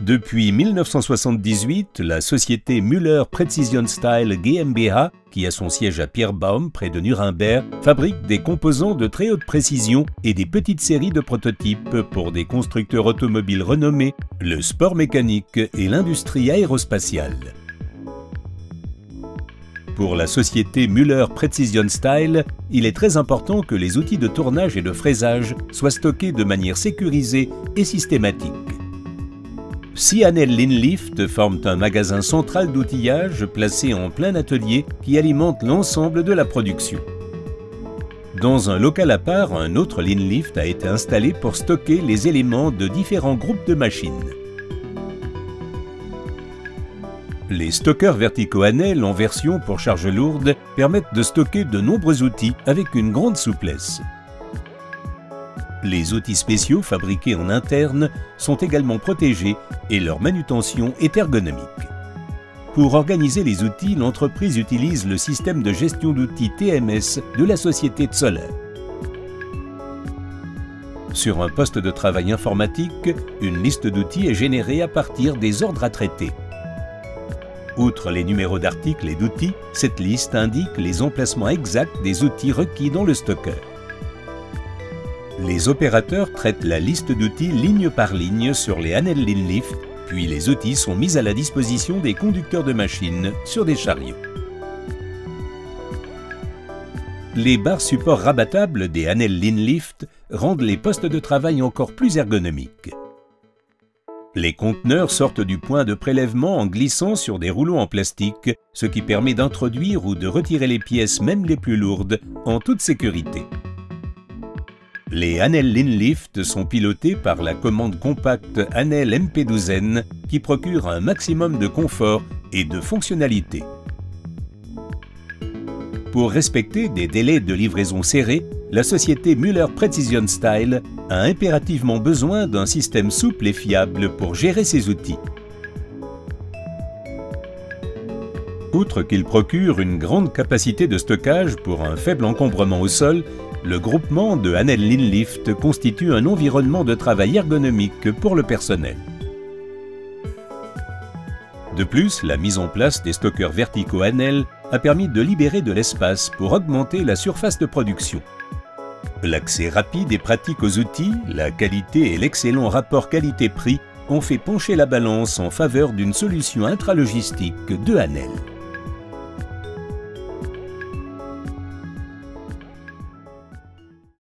Depuis 1978, la société Müller Precision Style GmbH, qui a son siège à Pierbaum, près de Nuremberg, fabrique des composants de très haute précision et des petites séries de prototypes pour des constructeurs automobiles renommés, le sport mécanique et l'industrie aérospatiale. Pour la société Müller Precision Style, il est très important que les outils de tournage et de fraisage soient stockés de manière sécurisée et systématique. 6 Hanel Linlift forment un magasin central d'outillage placé en plein atelier qui alimente l'ensemble de la production. Dans un local à part, un autre Linlift a été installé pour stocker les éléments de différents groupes de machines. Les stockeurs verticaux Hanel en version pour charge lourde permettent de stocker de nombreux outils avec une grande souplesse. Les outils spéciaux fabriqués en interne sont également protégés et leur manutention est ergonomique. Pour organiser les outils, l'entreprise utilise le système de gestion d'outils TMS de la société Zoller. Sur un poste de travail informatique, une liste d'outils est générée à partir des ordres à traiter. Outre les numéros d'articles et d'outils, cette liste indique les emplacements exacts des outils requis dans le stockeur. Les opérateurs traitent la liste d'outils ligne par ligne sur les Hanel Linlift, puis les outils sont mis à la disposition des conducteurs de machines sur des chariots. Les barres supports rabattables des Hanel Linlift rendent les postes de travail encore plus ergonomiques. Les conteneurs sortent du point de prélèvement en glissant sur des rouleaux en plastique, ce qui permet d'introduire ou de retirer les pièces, même les plus lourdes, en toute sécurité. Les Hanel Linlift sont pilotés par la commande compacte Hanel MP12N qui procure un maximum de confort et de fonctionnalité. Pour respecter des délais de livraison serrés, la société Müller Precision Style a impérativement besoin d'un système souple et fiable pour gérer ses outils. Outre qu'il procure une grande capacité de stockage pour un faible encombrement au sol, le groupement de Hanel Linlift constitue un environnement de travail ergonomique pour le personnel. De plus, la mise en place des stockeurs verticaux Hanel a permis de libérer de l'espace pour augmenter la surface de production. L'accès rapide et pratique aux outils, la qualité et l'excellent rapport qualité-prix ont fait pencher la balance en faveur d'une solution intralogistique de Hanel.